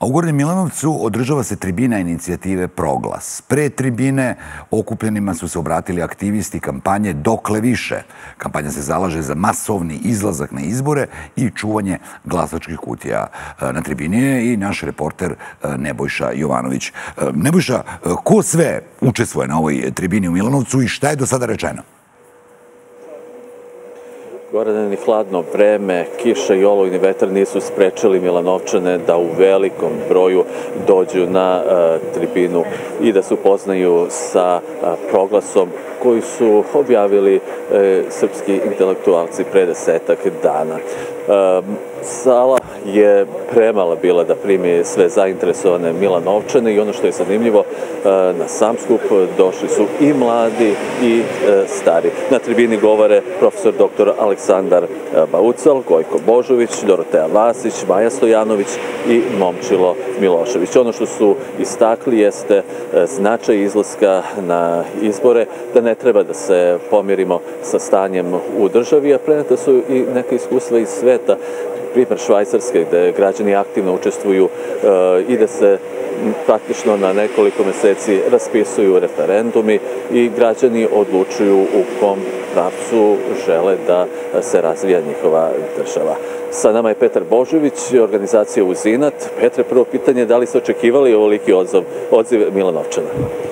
A u Gornjem Milanovcu održava se tribina inicijative Proglas. Pre tribine okupljenima su se obratili aktivisti kampanje Dokle više. Kampanja se zalaže za masovni izlazak na izbore i čuvanje glasačkih kutija. Na tribini je i naš reporter Nebojša Jovanović. Nebojša, ko sve učestvuje na ovoj tribini u Milanovcu i šta je do sada rečeno? Gorane, ni hladno vreme, kiša i olujni vetar nisu sprečili Milanovčane da u velikom broju dođu na tribinu i da se upoznaju sa proglasom koji su objavili srpski intelektualci pre 10-ak dana. Sala je premala bila da primi sve zainteresovane Milanovčane i ono što je zanimljivo, na sam skup došli su i mladi i stari. Na tribini govore profesor dr. Aleksandar Baucal, Gojko Božović, Doroteja Vasić, Maja Stojanović i Momčilo Milošević. Ono što su istakli jeste značaj izlaska na izbore, da ne treba da se pomirimo sa stanjem u državi, a preneta su i neka iskustva iz sveta, primjer Švajcarske, gde građani aktivno učestvuju i da se praktično na nekoliko meseci raspisuju referendumi i građani odlučuju u kom pravcu žele da se razvija njihova država. Sa nama je Petar Božović, organizacija Uzinat. Petre, prvo pitanje, da li ste očekivali ovoliki odziv Milanovčana?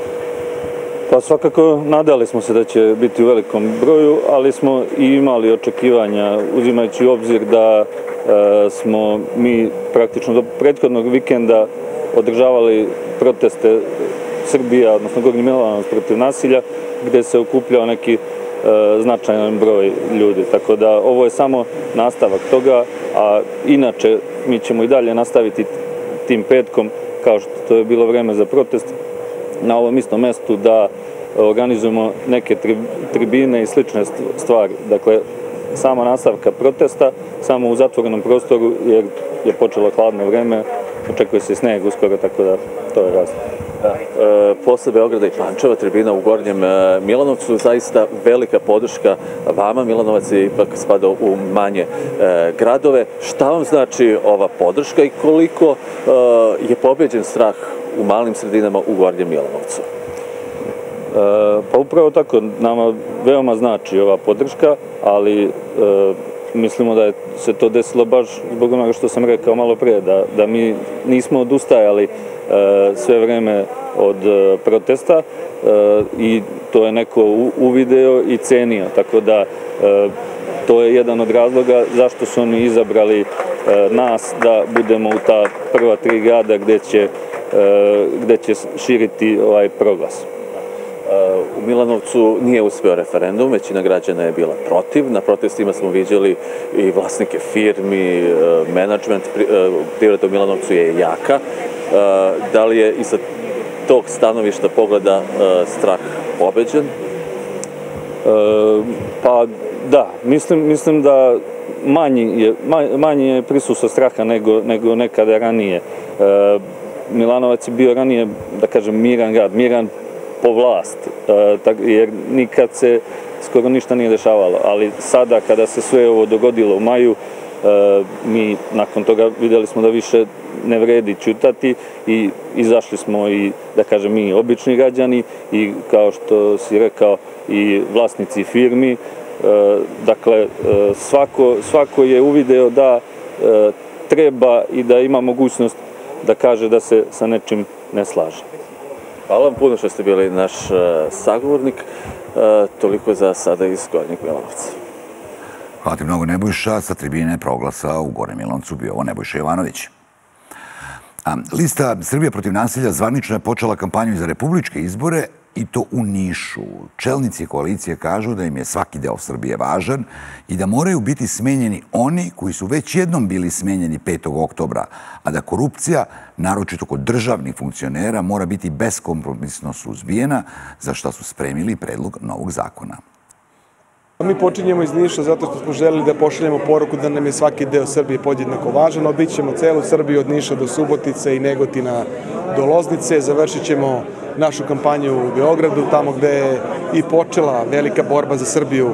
Pa svakako nadali smo se da će biti u velikom broju, ali smo i imali očekivanja, uzimajući u obzir da smo mi praktično do prethodnog vikenda održavali proteste Srbija, odnosno Gornji Milanovac protiv nasilja, gde se okupljao neki značajan broj ljudi. Tako da ovo je samo nastavak toga, a inače mi ćemo i dalje nastaviti tim petkom, kao što to je bilo vreme za protest, na ovom istom mestu da organizujemo neke tribine i slične stvari. Dakle, sama nastavka protesta, samo u zatvorenom prostoru, jer je počelo hladno vreme, očekuje se sneg uskoro, tako da to je razlog. Posle Beograda i Pančeva, tribina u Gornjem Milanovcu, zaista velika podrška vama. Milanovac je ipak spadao u manje gradove. Šta vam znači ova podrška i koliko je pobeđen strah u malim sredinama u Gornjem Milanovcu? Pa upravo tako, nama veoma znači ova podrška, ali mislimo da se to desilo baš zbog onoga što sam rekao malo pre, da mi nismo odustajali sve vreme od protesta i to je neko uvideo i cenio, tako da to je jedan od razloga zašto su oni izabrali nas da budemo u ta prva 3 grada gde će širiti ovaj proglas. U Milanovcu nije uspeo referendum, većina građana je bila protiv. Na protestima smo viđali i vlasnike firmi, menadžment, privreda u Milanovcu je jaka. Da li je i sa tog stanovišta pogleda strah pobeđen? Pa da, mislim da manji je prisustvo straha nego nekada ranije. Milanovac je bio ranije, da kažem, miran grad, miran po vlast, jer nikad se skoro ništa nije dešavalo, ali sada kada se sve ovo dogodilo u maju, mi nakon toga videli smo da više ne vredi ćutati i izašli smo i, da kažem, mi obični građani i, kao što si rekao, i vlasnici firmi. Dakle, svako je uvideo da treba i da ima mogućnost da kaže da se sa nečim ne slaže. Hvala vam puno što ste bili naš sagovornik. Toliko za sada iz Gornjeg Milanovca. Hvala ti mnogo, Nebojša. Sa tribine Proglasa u Gornjem Milanovcu bio ovo Nebojša Jovanović. Lista Srbija protiv nasilja zvanično je počela kampanju za republičke izbore i to u Nišu. Čelnici koalicije kažu da im je svaki deo Srbije važan i da moraju biti smenjeni oni koji su već jednom bili smenjeni 5. oktobra, a da korupcija, naročito kod državnih funkcionera, mora biti beskompromisno suzbijena, za što su spremili predlog novog zakona. Mi počinjemo iz Niša zato što smo želeli da pošaljemo poruku da nam je svaki deo Srbije podjednako važan. Obićemo celu Srbiju od Niša do Subotice i Negotina do Loznice. Završit ćemo našu kampanju u Beogradu, tamo gde je i počela velika borba za Srbiju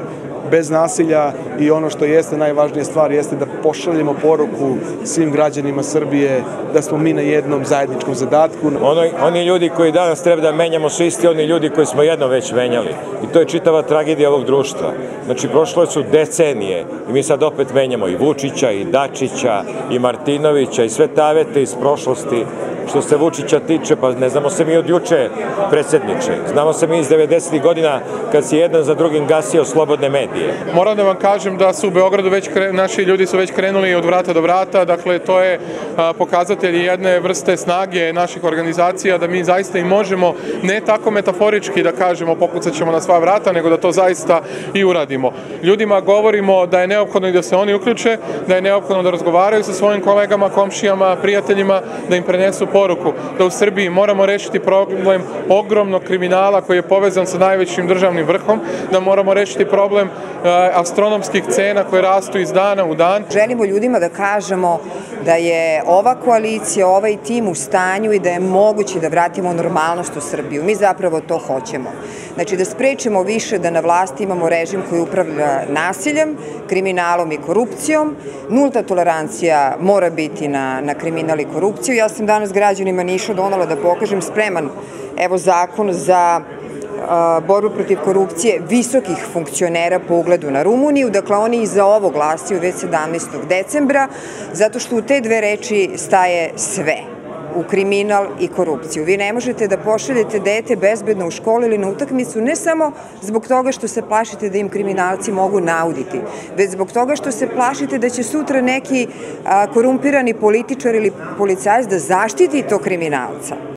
bez nasilja i ono što jeste najvažnija stvar jeste da pošaljemo poruku svim građanima Srbije da smo mi na jednom zajedničkom zadatku. Oni ljudi koji danas treba da menjamo su isti oni ljudi koji smo jednom već menjali. I to je čitava tragedija ovog društva. Znači, prošle su decenije i mi sad opet menjamo i Vučića, i Dačića, i Martinovića, i sve tavete iz prošlosti. Što se Vučića tiče, pa ne znamo se mi od juče, predsjedniče. Znamo se mi iz 90. godina kad si jedan za drugim gasio slobodne medije. Moram da vam kažem da su u Beogradu naši ljudi su već krenuli od vrata do vrata, dakle to je pokazatelj jedne vrste snage naših organizacija da mi zaista i možemo, ne tako metaforički da kažemo pokucat ćemo na sva vrata, nego da to zaista i uradimo. Ljudima govorimo da je neophodno i da se oni uključe, da je neophodno da razgovaraju sa svojim kolegama, komšijama, prijateljima, da im prenesu poruku da u Srbiji moramo rešiti problem ogromnog kriminala koji je povezan sa najvećim državnim vrhom, da moramo rešiti problem astronomskih cena koje rastu iz dana u dan. Želimo ljudima da kažemo da je ova koalicija, ovaj tim u stanju i da je moguće da vratimo normalnost u Srbiju. Mi zapravo to hoćemo. Znači da sprečimo više da na vlasti imamo režim koji upravlja nasiljem, kriminalom i korupcijom. Nulta tolerancija mora biti na kriminal i korupciju. Ja sam danas građanima Niša donela da pokažem spreman zakon za borbu protiv korupcije visokih funkcionera po ugledu na Rumuniju. Dakle, oni i za ovo glasaju već 17. decembra, zato što u te dve reči staje sve. U kriminal i korupciju. Vi ne možete da pošaljete dete bezbedno u školu ili na utakmicu ne samo zbog toga što se plašite da im kriminalci mogu nauditi, već zbog toga što se plašite da će sutra neki korumpirani političar ili policajac da zaštiti tog kriminalca.